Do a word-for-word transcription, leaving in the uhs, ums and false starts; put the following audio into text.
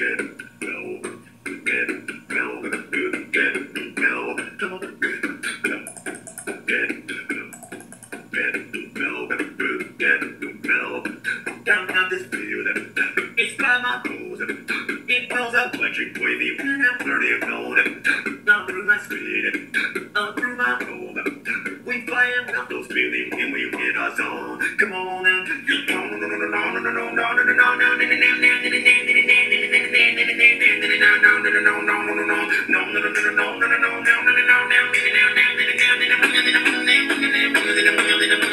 Down on this field, it's Kamaboko. It goes up electric wavy, and I'm flirty of gold. Down through my speed, up through my road. We flying down those buildings, and we hit our zone. Come on now. No,